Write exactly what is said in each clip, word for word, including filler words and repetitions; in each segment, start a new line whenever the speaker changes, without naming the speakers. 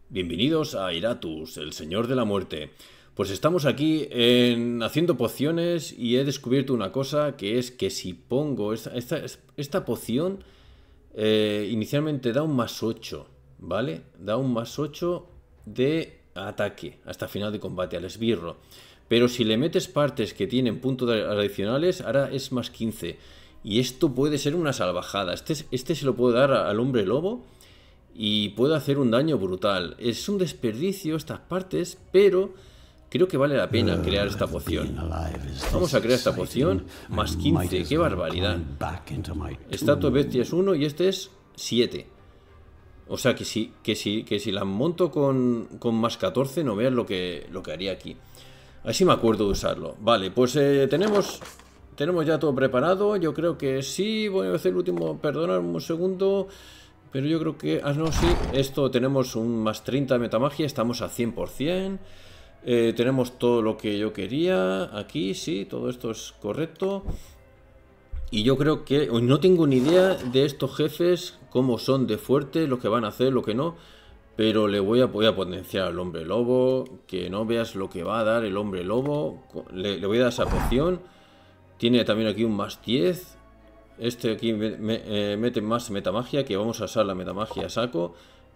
Bienvenidos a Iratus, el Señor de la Muerte. Pues estamos aquí en, haciendo pociones y he descubierto una cosa, que es que si pongo esta, esta, esta poción, eh, inicialmente da un más ocho, ¿vale? Da un más ocho de ataque hasta final de combate al esbirro. Pero si le metes partes que tienen puntos adicionales, ahora es más quince. Y esto puede ser una salvajada. Este, este se lo puedo dar al hombre lobo y puede hacer un daño brutal. Es un desperdicio estas partes, pero creo que vale la pena crear esta poción. Vamos a crear esta poción. Más quince, qué barbaridad. Estatua bestia es uno y este es siete. O sea que si, que si, que si la monto con, con más catorce, no veas lo que, lo que haría aquí. Así me acuerdo de usarlo. Vale, pues eh, tenemos... Tenemos ya todo preparado. Yo creo que sí. Voy a hacer el último. Perdonad un segundo. Pero yo creo que... Ah, no, sí. Esto tenemos un más treinta de metamagia. Estamos a cien por cien. Eh, tenemos todo lo que yo quería. Aquí, sí. Todo esto es correcto. Y yo creo que... No tengo ni idea de estos jefes. Cómo son de fuerte. Lo que van a hacer, lo que no. Pero le voy a, voy a potenciar al hombre lobo. Que no veas lo que va a dar el hombre lobo. Le, le voy a dar esa poción. Tiene también aquí un más diez. Este aquí me, me, eh, mete más metamagia, que vamos a usar la metamagia a saco.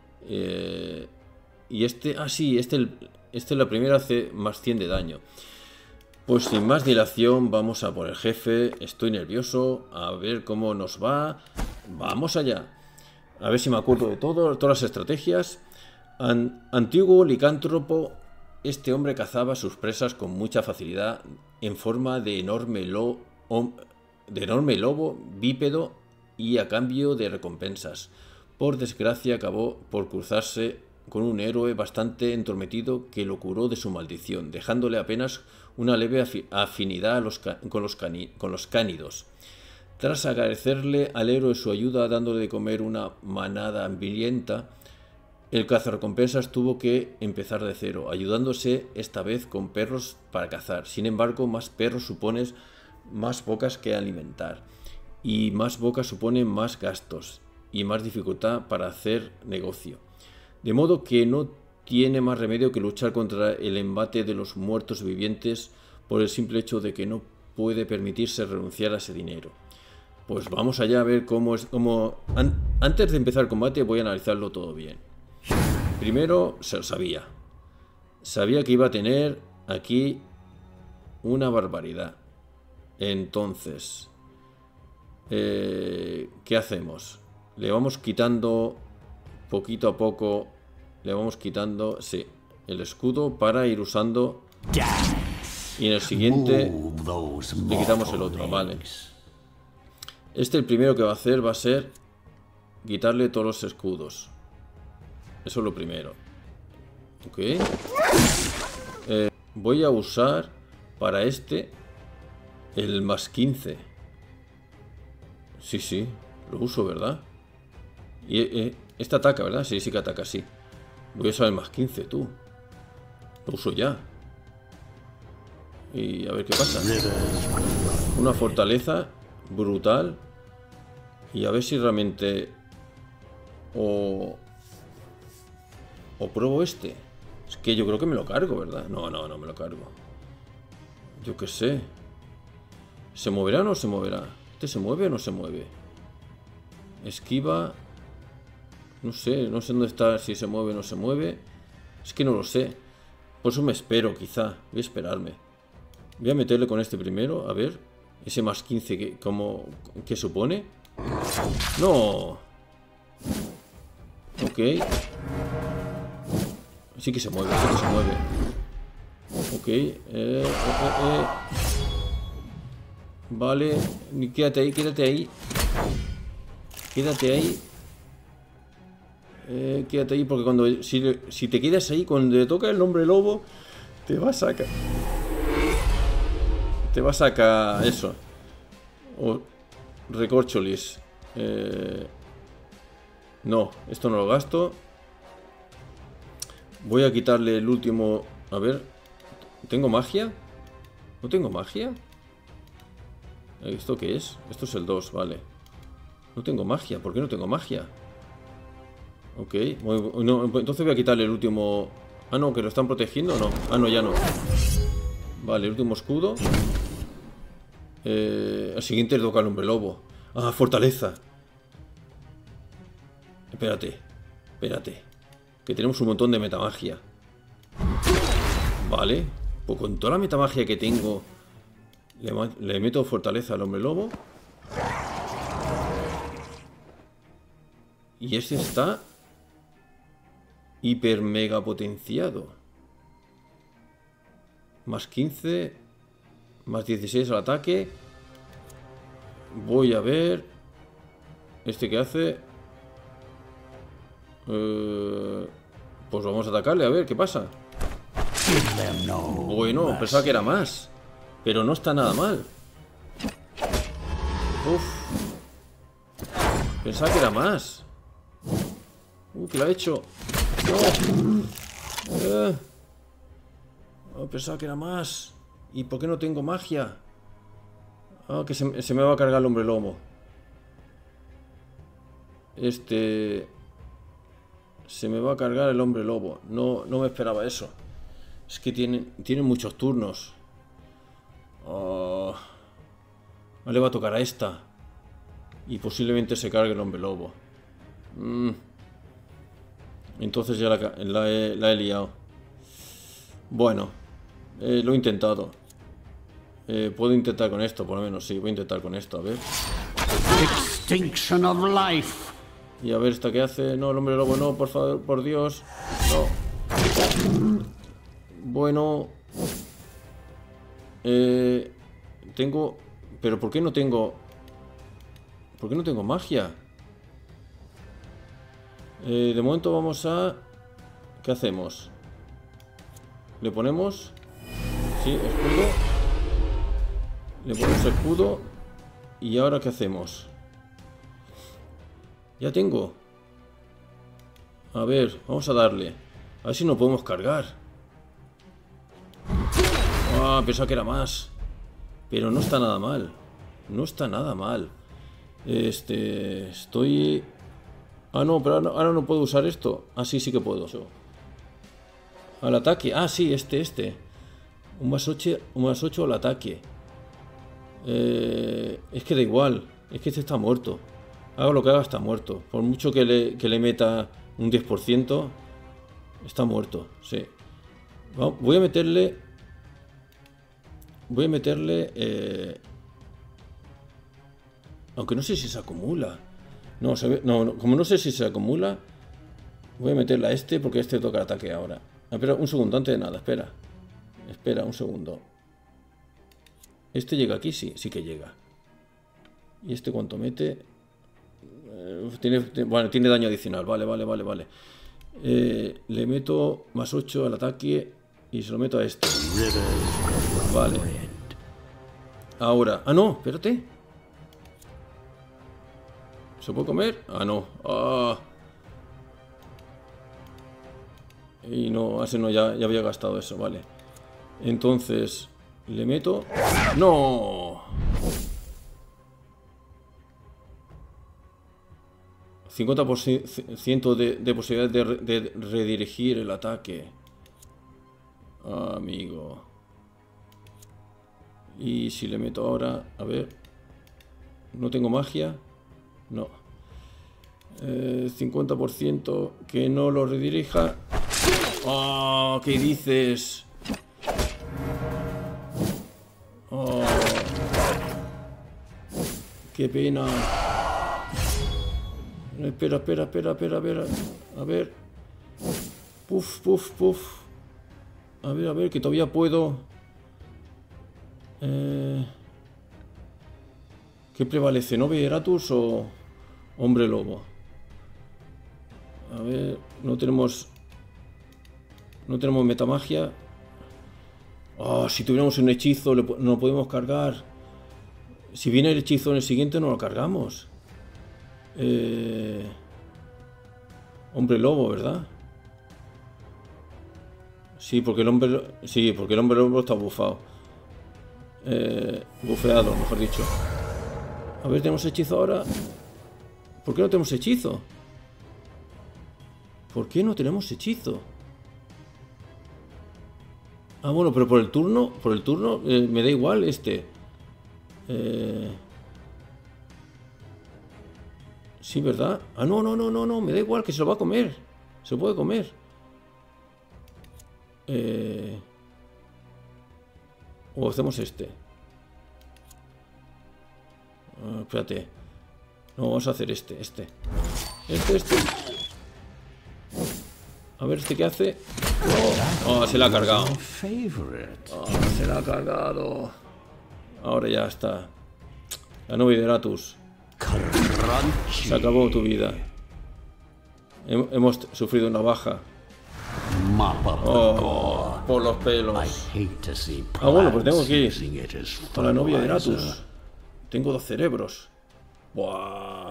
Eh, y este... Ah, sí, este, este la primera hace más cien de daño. Pues sin más dilación, vamos a por el jefe. Estoy nervioso. A ver cómo nos va. Vamos allá. A ver si me acuerdo de todo, todas las estrategias. An, antiguo licántropo. Este hombre cazaba sus presas con mucha facilidad en forma de enorme, lo, de enorme lobo bípedo y a cambio de recompensas. Por desgracia acabó por cruzarse con un héroe bastante entrometido que lo curó de su maldición, dejándole apenas una leve afinidad a los, con, los cani, con los cánidos. Tras agradecerle al héroe su ayuda dándole de comer una manada hambrienta, el cazarrecompensas tuvo que empezar de cero, ayudándose esta vez con perros para cazar. Sin embargo, más perros suponen más bocas que alimentar, y más bocas suponen más gastos y más dificultad para hacer negocio. De modo que no tiene más remedio que luchar contra el embate de los muertos vivientes por el simple hecho de que no puede permitirse renunciar a ese dinero. Pues vamos allá a ver cómo es... Cómo... An- antes de empezar el combate voy a analizarlo todo bien. Primero, se lo sabía. Sabía que iba a tener aquí una barbaridad. Entonces, eh, ¿qué hacemos? Le vamos quitando poquito a poco. Le vamos quitando, sí, el escudo para ir usando. Y en el siguiente le quitamos el otro, vale. Este, el primero que va a hacer va a ser quitarle todos los escudos. Eso es lo primero. Ok. Eh, voy a usar para este el más quince. Sí, sí. Lo uso, ¿verdad? Y eh, este ataca, ¿verdad? Sí, sí que ataca, sí. Voy a usar el más quince, tú. Lo uso ya. Y a ver qué pasa. Una fortaleza brutal. Y a ver si realmente... O... O pruebo este. Es que yo creo que me lo cargo, ¿verdad? No, no, no me lo cargo. Yo qué sé. ¿Se moverá o no se moverá? ¿Este se mueve o no se mueve? Esquiva. No sé, no sé dónde está, si se mueve o no se mueve. Es que no lo sé. Por eso me espero, quizá. Voy a esperarme. Voy a meterle con este primero, a ver. Ese más quince, ¿qué, cómo, ¿qué supone? ¡No! Ok. Sí que se mueve, sí que se mueve. Ok. Eh, eh, eh, eh. Vale. Quédate ahí, quédate ahí. Quédate ahí. Eh, quédate ahí porque cuando... Si, si te quedas ahí, cuando te toca el hombre lobo, te va a sacar... Te va a sacar eso. O recorcholis. Eh, no, esto no lo gasto. Voy a quitarle el último... A ver... ¿Tengo magia? ¿No tengo magia? ¿Esto qué es? Esto es el dos, vale. No tengo magia. ¿Por qué no tengo magia? Ok, muy, no, entonces voy a quitarle el último... Ah, no, que lo están protegiendo o no. Ah, no, ya no. Vale, el último escudo. Eh, el siguiente toca al hombre lobo. Ah, fortaleza. Espérate, espérate. Que tenemos un montón de metamagia. Vale, pues con toda la metamagia que tengo, le, le meto fortaleza al hombre lobo. Y este está hiper mega potenciado. Más quince. Más dieciséis al ataque. Voy a ver. Este que hace. Eh, pues vamos a atacarle a ver qué pasa. Bueno, pensaba que era más. Pero no está nada mal. Uf. Pensaba que era más. Uh, que lo ha hecho. No. Eh. Oh, pensaba que era más. ¿Y por qué no tengo magia? Ah, que se, se me va a cargar el hombre lobo. Este... Se me va a cargar el hombre lobo. No, no me esperaba eso. Es que tienen, tienen muchos turnos. Oh. No le va a tocar a esta. Y posiblemente se cargue el hombre lobo. Mm. Entonces ya la, la, he, la he liado. Bueno, eh, lo he intentado. Eh, puedo intentar con esto, por lo menos. Sí, voy a intentar con esto, a ver.
Extinction of life.
Y a ver esta que hace. No, el hombre lobo no, por favor, por Dios. No. Bueno. Eh, tengo... Pero ¿por qué no tengo... ¿Por qué no tengo magia? Eh, de momento vamos a... ¿Qué hacemos? Le ponemos... Sí, escudo. Le ponemos escudo. ¿Y ahora qué hacemos? Ya tengo. A ver, vamos a darle. A ver si no podemos cargar. Ah, pensaba que era más. Pero no está nada mal. No está nada mal. Este... Estoy... Ah, no, pero ahora, ahora no puedo usar esto. Ah, sí, sí que puedo. Al ataque. Ah, sí, este, este. Un más ocho, un más ocho al ataque. Eh, es que da igual. Es que este está muerto. Haga lo que haga, está muerto. Por mucho que le, que le meta un diez por ciento, está muerto, sí. Voy a meterle... Voy a meterle... Eh, aunque no sé si se acumula. No, se ve, no, no, como no sé si se acumula, voy a meterle a este porque este toca ataque ahora. Espera un segundo, antes de nada, espera. Espera un segundo. ¿Este llega aquí? Sí, sí que llega. ¿Y este cuánto mete? Eh, tiene, bueno, tiene daño adicional. Vale, vale, vale, vale. Eh, le meto más ocho al ataque y se lo meto a este. Vale. Ahora... Ah, no, espérate. ¿Se puede comer? Ah, no. Ah. Y no, hace no, ya, ya había gastado eso, vale. Entonces, le meto... ¡No! cincuenta por ciento de, de posibilidad de, de redirigir el ataque. Ah, amigo. Y si le meto ahora... A ver... ¿No tengo magia? No. Eh, cincuenta por ciento que no lo redirija. ¡Oh! ¿Qué dices? ¡Oh! ¡Qué pena! Espera, espera, espera, espera, espera. A ver. Puf, puf, puf. A ver, a ver, que todavía puedo. Eh... ¿Qué prevalece? ¿Noveratus o hombre lobo? A ver, no tenemos... No tenemos metamagia. Oh, si tuviéramos un hechizo, no lo podemos cargar. Si viene el hechizo en el siguiente, no lo cargamos. Eh... Hombre lobo, ¿verdad? Sí, porque el hombre... Sí, porque el hombre lobo está bufado. Eh... Bufeado, mejor dicho. A ver, ¿tenemos hechizo ahora? ¿Por qué no tenemos hechizo? ¿Por qué no tenemos hechizo? Ah, bueno, pero por el turno, por el turno eh, me da igual este. Eh... Sí, ¿verdad? Ah, no, no, no, no, no, me da igual, que se lo va a comer. Se lo puede comer. Eh... O hacemos este. Ah, espérate. No, vamos a hacer este, este. Este, este. A ver, ¿este qué hace? Oh, oh, se la ha cargado. Oh, se la ha cargado. Ahora ya está. La novia de Eratus. Se acabó tu vida. Hemos sufrido una baja. Oh, por los pelos. Ah, bueno, pues tengo que ir con la novia de Eratus. Tengo dos cerebros. Buah.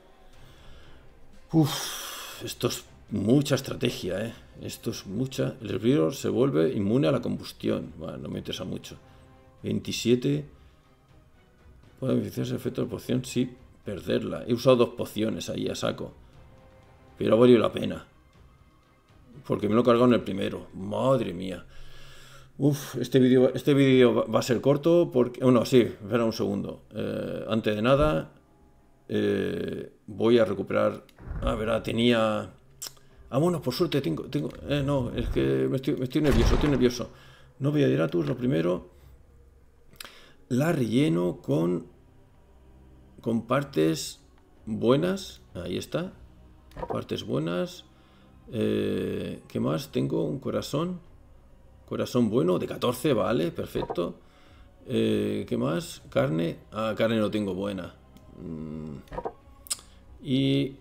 Uf, esto es mucha estrategia, ¿eh? Esto es mucha... El hervidor se vuelve inmune a la combustión. Bueno, no me interesa mucho. veintisiete. Puede beneficiarse el efecto de poción, sí, perderla. He usado dos pociones ahí a saco. Pero ha valido la pena. Porque me lo he cargado en el primero. Madre mía. Uf, este vídeo este vídeo va a ser corto porque... Bueno, sí, espera un segundo. Eh, antes de nada, eh, voy a recuperar... Ah, verá, tenía... Ah, bueno, por suerte tengo... tengo eh, no, es que me estoy, me estoy nervioso, estoy nervioso. Novia de Eratus, lo primero. La relleno con... Con partes buenas. Ahí está. Partes buenas. Eh, ¿Qué más? Tengo un corazón. Corazón bueno, de catorce, vale, perfecto. Eh, ¿Qué más? Carne. Ah, carne no tengo buena. Mm. Y...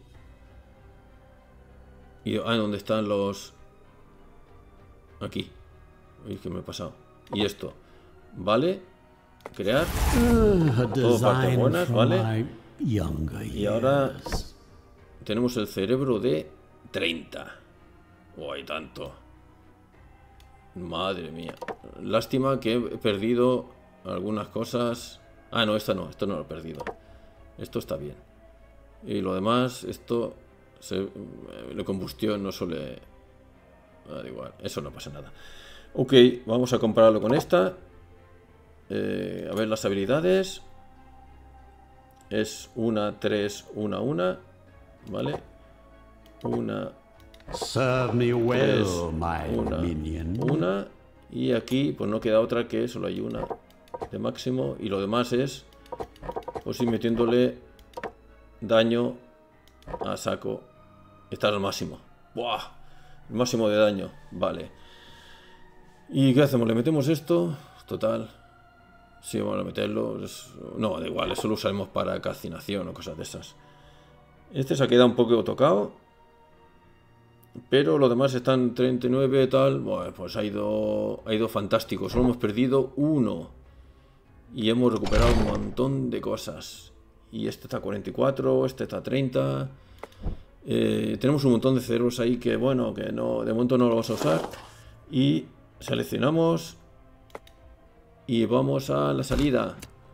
y... Ah, ¿dónde están los...? Aquí. Uy, ¿qué me he pasado? Y esto. Vale. Crear. Todo partes buenas, vale. Y ahora... tenemos el cerebro de treinta. Oh, hay tanto. Madre mía. Lástima que he perdido algunas cosas. Ah, no, esta no, esto no lo he perdido. Esto está bien. Y lo demás, esto se, la combustión no suele... Ah, da igual, eso no pasa nada. Ok, vamos a compararlo con esta. Eh, a ver las habilidades. Es una, tres, una, una. Vale. Una...
Serve me well,
tres,
my
una,
minion.
una, y aquí pues no queda otra que solo hay una de máximo, y lo demás es pues ir metiéndole daño a saco. Está al máximo. ¡Buah! El máximo de daño, vale. ¿Y qué hacemos? ¿Le metemos esto? Total. Sí, vamos a meterlo. Es... No, da igual, eso lo usaremos para calcinación o cosas de esas. Este se ha quedado un poco tocado. Pero los demás están treinta y nueve, tal. Bueno, pues ha ido, ha ido fantástico. Solo hemos perdido uno. Y hemos recuperado un montón de cosas. Y este está a cuarenta y cuatro, este está a treinta. Eh, tenemos un montón de cerebros ahí que, bueno, que no, de momento no lo vamos a usar. Y seleccionamos. Y vamos a la salida.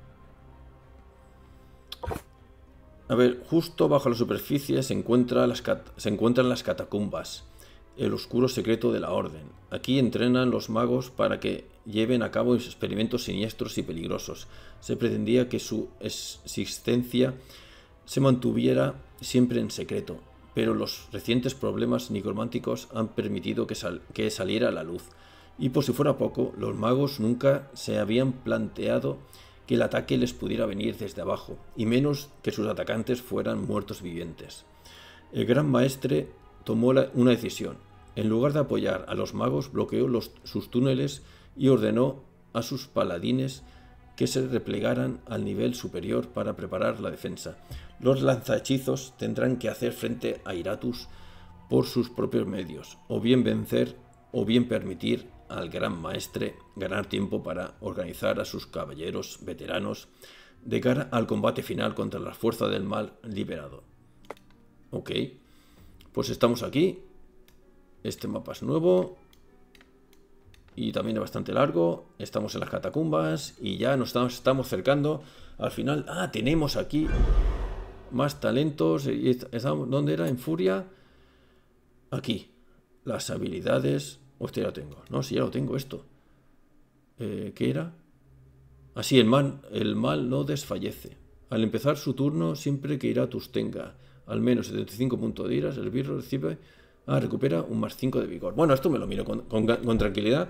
A ver, justo bajo la superficie se, encuentra las se encuentran las catacumbas, el oscuro secreto de la orden. Aquí entrenan los magos para que lleven a cabo experimentos siniestros y peligrosos. Se pretendía que su existencia se mantuviera siempre en secreto, pero los recientes problemas necrománticos han permitido que, sal que saliera a la luz. Y por si fuera poco, los magos nunca se habían planteado que el ataque les pudiera venir desde abajo, y menos que sus atacantes fueran muertos vivientes. El gran maestre tomó la, una decisión. En lugar de apoyar a los magos, bloqueó los, sus túneles y ordenó a sus paladines que se replegaran al nivel superior para preparar la defensa. Los lanzahechizos tendrán que hacer frente a Eratus por sus propios medios, o bien vencer, o bien permitir al gran maestre ganar tiempo para organizar a sus caballeros veteranos de cara al combate final contra la fuerza del mal liberado. Ok, pues estamos aquí. Este mapa es nuevo y también es bastante largo. Estamos en las catacumbas y ya nos estamos, estamos acercando al final. Ah, tenemos aquí más talentos. ¿Dónde era? En Furia. aquí, las habilidades. Hostia, ya lo tengo. No, si ya lo tengo esto. Eh, ¿Qué era? Así, el mal, el mal no desfallece. Al empezar su turno, siempre que Iratus tenga al menos setenta y cinco puntos de iras, el birro recibe... Ah, recupera un más cinco de vigor. Bueno, esto me lo miro con, con, con tranquilidad.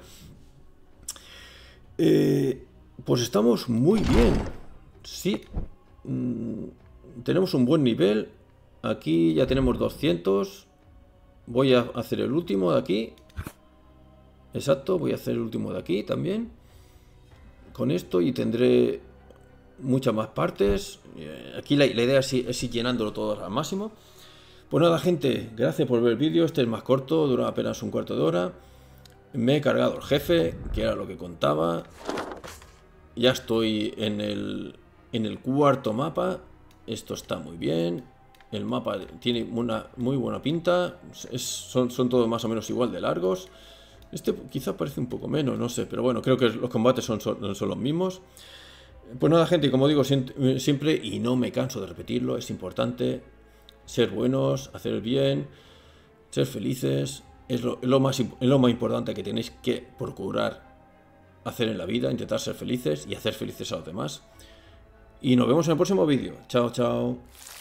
Eh, pues estamos muy bien. Sí. Mm, tenemos un buen nivel. Aquí ya tenemos doscientos. Voy a hacer el último de aquí. Exacto, voy a hacer el último de aquí también. Con esto y tendré muchas más partes. Aquí la, la idea es ir, es ir llenándolo todo al máximo. Pues nada, gente, gracias por ver el vídeo. Este es más corto, dura apenas un cuarto de hora. Me he cargado el jefe, que era lo que contaba. Ya estoy en el, en el cuarto mapa. Esto está muy bien. El mapa tiene una muy buena pinta. Es, son, son todos más o menos igual de largos. Este quizá parece un poco menos, no sé. Pero bueno, creo que los combates son, son, son los mismos. Pues nada, gente, como digo siempre, y no me canso de repetirlo, es importante ser buenos, hacer el bien, ser felices. Es lo, lo, más, es lo más importante que tenéis que procurar hacer en la vida, intentar ser felices y hacer felices a los demás. Y nos vemos en el próximo vídeo. Chao, chao.